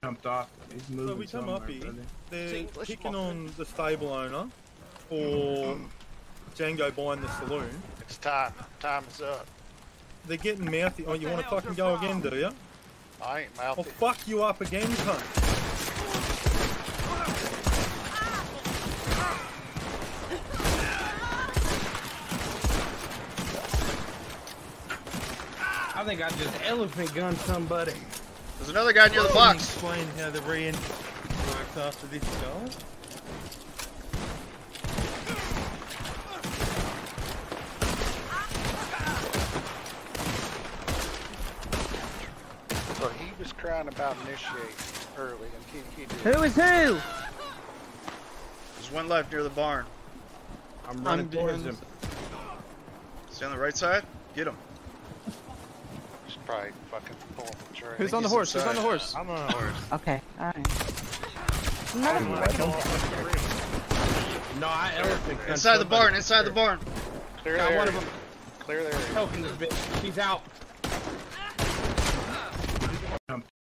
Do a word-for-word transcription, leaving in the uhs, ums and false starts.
jumped off. He's moving So we come up here, brother. they're kicking on the stable owner for Django buying the saloon. It's time. Time is up. They're getting mouthy. Oh, you want to fucking go again, do you? I ain't I'll mouthy. fuck you up again, cunt. I think I just elephant gunned somebody. There's another guy near the box. Explain how the re-entry works after this goal. So he was crying about initiate early, and he, he did. Who is who? There's one left near the barn. I'm running I'm towards doing- him. Stay on the right side. Get him. He's probably fucking pulling the trigger. Who's on the he's horse? Who's on inside. the horse? I'm on a horse. Okay, alright. No, I elephant gunned Inside the somebody. barn. Inside the barn. Clear Got the one of area. them. Clear the area. Helping this bitch. She's out.